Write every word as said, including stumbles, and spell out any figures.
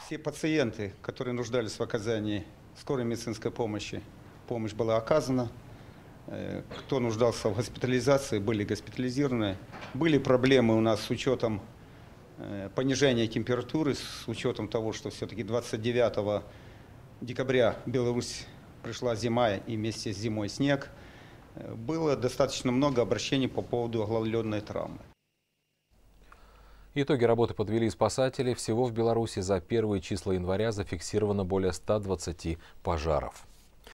Все пациенты, которые нуждались в оказании скорой медицинской помощи, помощь была оказана. Кто нуждался в госпитализации, были госпитализированы. Были проблемы у нас с учетом понижения температуры, с учетом того, что все-таки двадцать девятого декабря в Беларусь пришла зима и вместе с зимой снег. Было достаточно много обращений по поводу оголовленной травмы. Итоги работы подвели спасатели. Всего в Беларуси за первые числа января зафиксировано более ста двадцати пожаров.